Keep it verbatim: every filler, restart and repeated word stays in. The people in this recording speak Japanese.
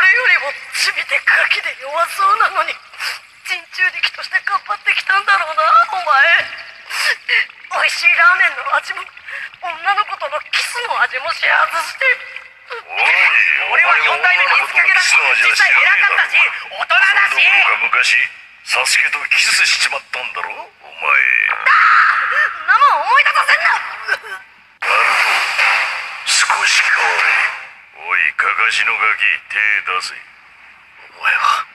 よりもチビでガキで弱そうなのに人中力として頑張ってきたんだろうなお前。美味しいラーメンの味も女の子とのキスの味もシェア外して。 おい、俺はよん代目の水かけだし実際偉かったし大人だし。 昔サスケとキスしちまったんだろお前。 なもん思い出させんな。 ナルト少し変われ。おいカカシのガキ手出せ。お前は